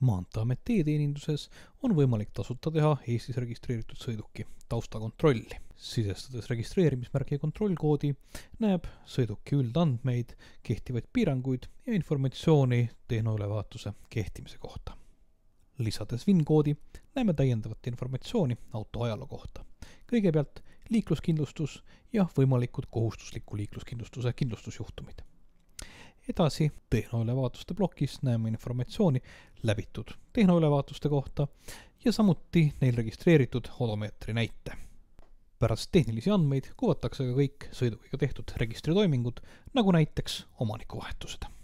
Maanteeameti e-teeninduses on võimalik tasuta teha Eestis registreeritud sõiduki taustakontrolli. Sisestades registreerimismärgi kontrollkoodi näeb sõiduki üldandmeid, kehtivaid piiranguid ja informatsiooni tehnoülevaatuse kehtimise kohta. Lisades VIN-koodi näeme täiendavat informatsiooni auto ajaloo kohta. Kõigepealt liikluskindlustus ja võimalikud kohustusliku liikluskindlustuse kindlustusjuhtumid. Edasi tehnoülevaatuste plokis näeme informatsiooni läbitud tehnoülevaatuste kohta ja samuti neil registreeritud odomeetri näite. Pärast tehnilisi andmeid kuvatakse ka kõik sõidukiga tehtud registritoimingud, nagu näiteks omanikuvahetused.